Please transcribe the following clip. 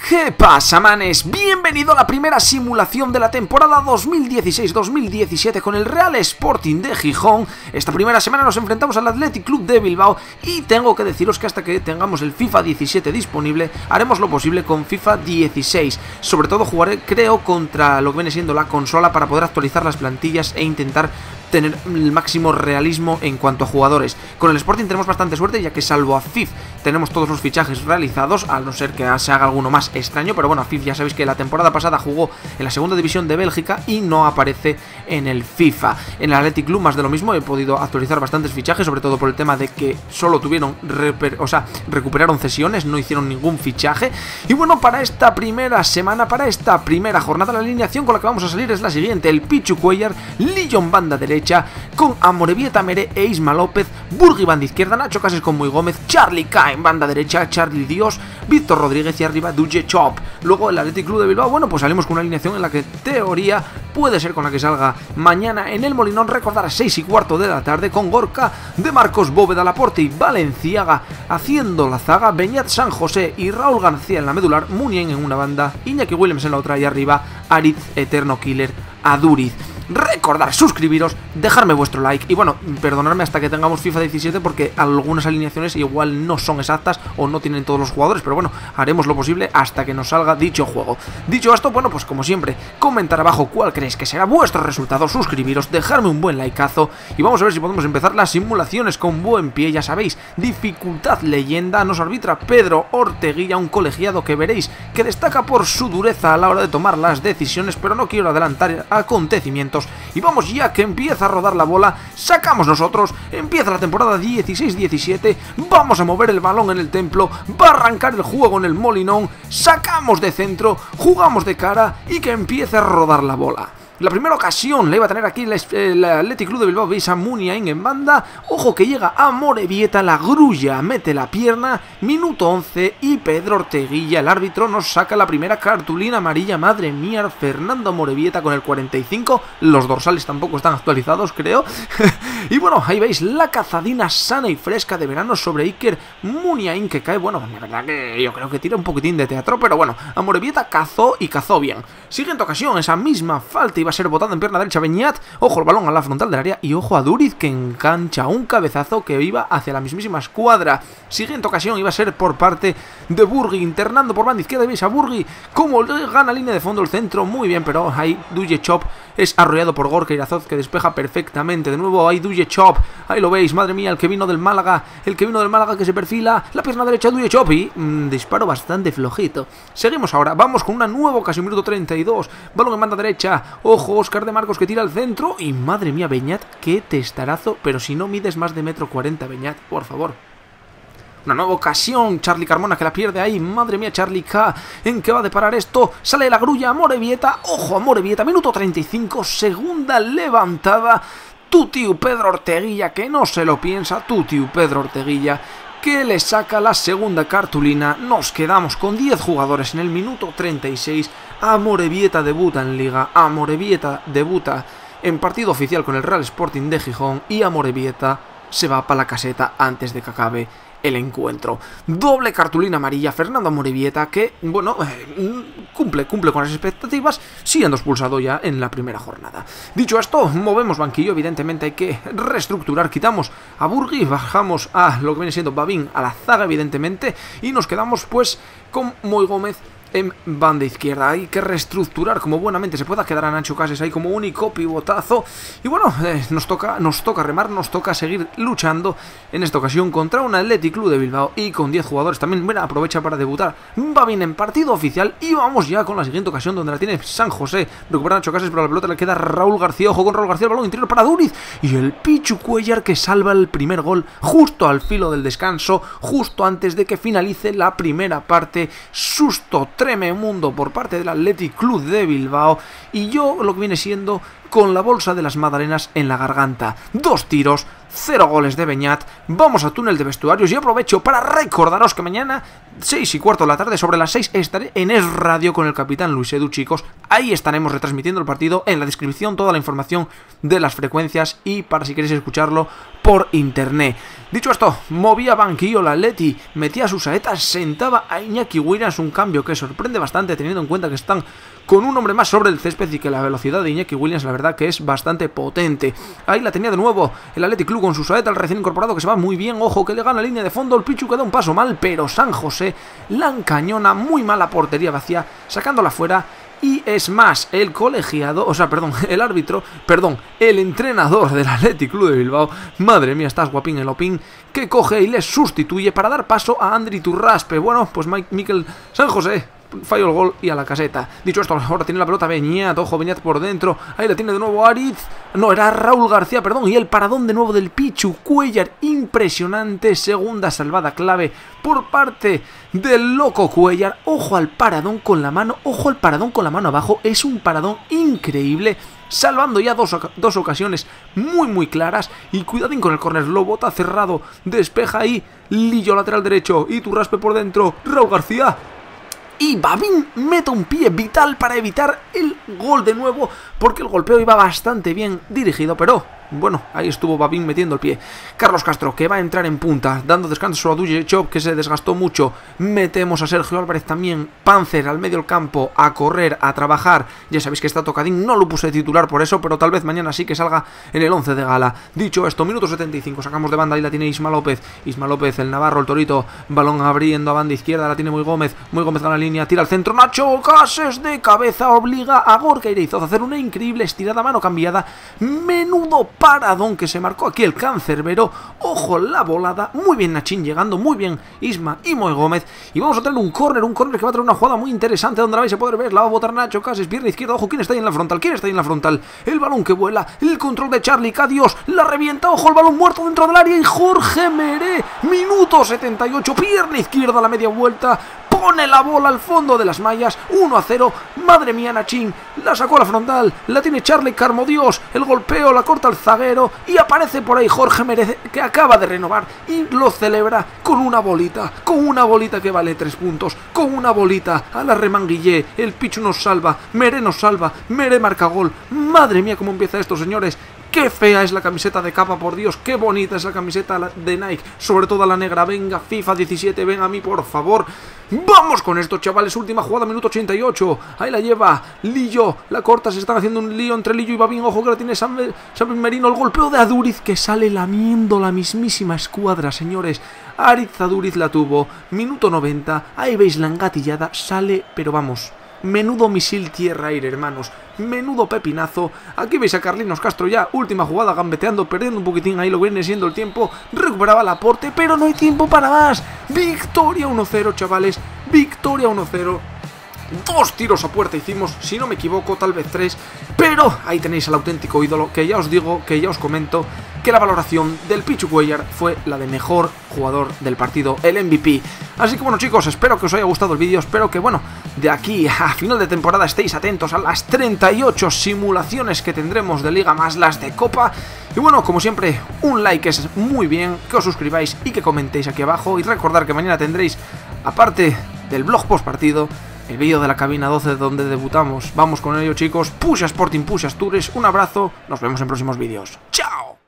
¿Qué pasa, manes? Bienvenido a la primera simulación de la temporada 2016-2017 con el Real Sporting de Gijón. Esta primera semana nos enfrentamos al Athletic Club de Bilbao y tengo que deciros que hasta que tengamos el FIFA 17 disponible haremos lo posible con FIFA 16. Sobre todo jugaré, creo, contra lo que viene siendo la consola para poder actualizar las plantillas e intentar tener el máximo realismo en cuanto a jugadores. Con el Sporting tenemos bastante suerte, ya que salvo a FIF tenemos todos los fichajes realizados, a no ser que se haga alguno más extraño, pero bueno, a FIF ya sabéis que la temporada pasada jugó en la segunda división de Bélgica y no aparece en el FIFA. En el Athletic Club más de lo mismo, he podido actualizar bastantes fichajes, sobre todo por el tema de que solo tuvieron, recuperaron cesiones, no hicieron ningún fichaje. Y bueno, para esta primera semana, para esta primera jornada, la alineación con la que vamos a salir es la siguiente: el Pichu Cuellar, Lillon banda derecha, con Amorebieta Mere e Isma López, Burgui banda izquierda, Nacho Cases con Muy Gómez, Charlie K en banda derecha, Charlie Dios, Víctor Rodríguez y arriba Duje Chop. Luego el Athletic Club de Bilbao, bueno, pues salimos con una alineación en la que teoría puede ser con la que salga mañana en el Molinón. Recordar a 6:15 de la tarde con Gorka, De Marcos, Bóveda, Laporte y Valenciaga haciendo la zaga, Beñat, San José y Raúl García en la medular, Munien en una banda, Iñaki Williams en la otra y arriba Aritz, Eterno Killer, Aduriz. Recordar suscribiros, dejarme vuestro like y bueno, perdonadme hasta que tengamos FIFA 17 porque algunas alineaciones igual no son exactas o no tienen todos los jugadores, pero bueno, haremos lo posible hasta que nos salga dicho juego. Dicho esto, bueno, pues como siempre, comentar abajo cuál creéis que será vuestro resultado, suscribiros, dejarme un buen likeazo y vamos a ver si podemos empezar las simulaciones con buen pie. Ya sabéis, dificultad leyenda, nos arbitra Pedro Orteguilla, un colegiado que veréis que destaca por su dureza a la hora de tomar las decisiones, pero no quiero adelantar acontecimientos. Y vamos ya que empieza a rodar la bola, sacamos nosotros, empieza la temporada 16-17, vamos a mover el balón en el templo, va a arrancar el juego en el Molinón, sacamos de centro, jugamos de cara y que empiece a rodar la bola. La primera ocasión la iba a tener aquí el Athletic Club de Bilbao, veis a Muniain en banda, ojo que llega a Amorebieta, la grulla, mete la pierna, minuto 11 y Pedro Orteguilla, el árbitro, nos saca la primera cartulina amarilla. Madre mía, Fernando Amorebieta con el 45, los dorsales tampoco están actualizados, creo. Y bueno, ahí veis la cazadina sana y fresca de verano sobre Iker Muniain, que cae, bueno, la verdad que yo creo que tira un poquitín de teatro, pero bueno, Amorebieta cazó y cazó bien. Siguiente ocasión, esa misma falta iba a ser botado en pierna derecha Beñat, ojo el balón a la frontal del área y ojo a Duriz que engancha un cabezazo que iba hacia la mismísima escuadra. Siguiente ocasión iba a ser por parte de Burgui, internando por banda izquierda, veis a Burgui como gana línea de fondo el centro, muy bien, pero ahí Duje Chop es arrollado por Gorka Irazoz que despeja perfectamente. De nuevo ahí Duje Chop, ahí lo veis, madre mía, el que vino del Málaga que se perfila, la pierna derecha Duje Chop y disparo bastante flojito. Seguimos ahora, vamos con una nueva ocasión, minuto 32, balón en banda derecha, ojo, Óscar de Marcos que tira al centro y madre mía, Beñat, qué testarazo, pero si no mides más de 1,40 m, Beñat, por favor. Una nueva ocasión, Charlie Carmona que la pierde ahí, madre mía, Charlie K, ¿en qué va a deparar esto? Sale de la grulla Amorebieta, ojo Amorebieta, minuto 35, segunda levantada, tu tío Pedro Orteguilla, que no se lo piensa, tu tío Pedro Orteguilla, que le saca la segunda cartulina. Nos quedamos con 10 jugadores en el minuto 36, Amorebieta debuta en Liga, Amorebieta debuta en partido oficial con el Real Sporting de Gijón y Amorebieta se va para la caseta antes de que acabe el encuentro. Doble cartulina amarilla, Fernando Amorebieta, que, bueno, cumple con las expectativas, siendo expulsado ya en la primera jornada. Dicho esto, movemos banquillo, evidentemente hay que reestructurar, quitamos a Burgui, bajamos a lo que viene siendo Babín a la zaga, evidentemente, y nos quedamos pues con Muy Gómez en banda izquierda. Hay que reestructurar como buenamente se pueda, quedar a Nacho Cases ahí como único pivotazo y bueno, nos toca remar, nos toca seguir luchando en esta ocasión contra un Athletic Club de Bilbao y con 10 jugadores también. Bueno, aprovecha para debutar, va bien en partido oficial y vamos ya con la siguiente ocasión donde la tiene San José, recupera Nacho Cases pero la pelota le queda a Raúl García, ojo con Raúl García, el balón interior para Duriz y el Pichu Cuellar que salva el primer gol justo al filo del descanso, justo antes de que finalice la primera parte. Susto trememundo por parte del Athletic Club de Bilbao y yo lo que viene siendo con la bolsa de las magdalenas en la garganta. 2 tiros, 0 goles de Beñat. Vamos a túnel de vestuarios y aprovecho para recordaros que mañana 6:15 de la tarde, sobre las 6, estaré en Es Radio con el capitán Luis Edu, chicos. Ahí estaremos retransmitiendo el partido. En la descripción toda la información de las frecuencias y para si queréis escucharlo por internet. Dicho esto, movía banquillo la Atleti, metía sus saetas, sentaba a Iñaki Williams, un cambio que sorprende bastante teniendo en cuenta que están con un hombre más sobre el césped y que la velocidad de Iñaki Williams la verdad que es bastante potente. Ahí la tenía de nuevo el Athletic Club con su saeta, el recién incorporado que se va muy bien. Ojo que le gana la línea de fondo, el Pichu que da un paso mal, pero San José la encañona, muy mala portería vacía, sacándola fuera. Y es más, el colegiado, el entrenador del Athletic Club de Bilbao, madre mía, estás guapín el Opín, que coge y le sustituye para dar paso a Andri Turraspe. Bueno, pues Mikel San José falló el gol y a la caseta. Dicho esto, ahora tiene la pelota Beñat, ojo, Beñat por dentro, ahí la tiene de nuevo Aritz, no, era Raúl García, perdón, y el paradón de nuevo del Pichu Cuéllar, impresionante, segunda salvada clave por parte del loco Cuéllar. Ojo al paradón con la mano, ojo al paradón con la mano abajo, es un paradón increíble, salvando ya dos ocasiones muy claras. Y cuidadín con el córner, lo bota cerrado, despeja ahí Lillo lateral derecho y Turraspe por dentro, Raúl García. Y Babín mete un pie vital para evitar el gol de nuevo, porque el golpeo iba bastante bien dirigido, pero bueno, ahí estuvo Babín metiendo el pie. Carlos Castro, que va a entrar en punta, dando descanso a Dujechov, que se desgastó mucho. Metemos a Sergio Álvarez también, Panzer al medio del campo, a correr, a trabajar. Ya sabéis que está tocadín, no lo puse titular por eso, pero tal vez mañana sí que salga en el 11 de gala. Dicho esto, minuto 75, sacamos de banda, ahí la tiene Isma López, el Navarro, el Torito, balón abriendo a banda izquierda, la tiene Muy Gómez gana la línea, tira al centro, Nacho Cases de cabeza, obliga a Gorka Ireizoz a hacer una increíble estirada, mano cambiada, menudo paradón que se marcó aquí el cancerbero. Ojo la volada, muy bien Nachín llegando, muy bien Isma y Muy Gómez, y vamos a tener un córner que va a traer una jugada muy interesante donde la vais a poder ver, la va a botar Nacho Cases, pierna izquierda, ojo, ¿quién está ahí en la frontal? El balón que vuela, el control de Charlie Cadios, la revienta, ojo, el balón muerto dentro del área y Jorge Meré, minuto 78, pierna izquierda a la media vuelta, pone la bola al fondo de las mallas, 1-0, madre mía Nachín, la sacó a la frontal, la tiene Charlie Carmodios, el golpeo, la corta el zaguero y aparece por ahí Jorge Merez, que acaba de renovar y lo celebra con una bolita que vale 3 puntos, con una bolita a la Remanguillé, el Pichu nos salva, Meré marca gol, madre mía cómo empieza esto, señores. Qué fea es la camiseta de capa, por Dios, qué bonita es la camiseta de Nike, sobre todo la negra. Venga, FIFA 17, ven a mí, por favor. Vamos con esto, chavales, última jugada, minuto 88. Ahí la lleva Lillo, la corta, se están haciendo un lío entre Lillo y Babín. Ojo que la tiene San Merino, el golpeo de Aduriz que sale lamiendo la mismísima escuadra, señores. Aritz Aduriz la tuvo, minuto 90, ahí veis la engatillada, sale, pero vamos, menudo misil tierra-aire, hermanos. Menudo pepinazo. Aquí veis a Carlinos Castro ya, última jugada, gambeteando, perdiendo un poquitín ahí lo que viene siendo el tiempo. Recuperaba el aporte, pero no hay tiempo para más. Victoria 1-0, chavales. Victoria 1-0. 2 tiros a puerta hicimos, si no me equivoco, tal vez 3. Pero ahí tenéis al auténtico ídolo, que ya os digo, que ya os comento, que la valoración del Pichu Cuéllar fue la de mejor jugador del partido, el MVP. Así que bueno, chicos, espero que os haya gustado el vídeo, espero que, bueno, de aquí a final de temporada estéis atentos a las 38 simulaciones que tendremos de Liga más las de Copa. Y bueno, como siempre, un like es muy bien, que os suscribáis y que comentéis aquí abajo. Y recordar que mañana tendréis, aparte del blog post partido, el vídeo de la cabina 12 donde debutamos. Vamos con ello, chicos. Push Sporting, Push Astures. Un abrazo, nos vemos en próximos vídeos. ¡Chao!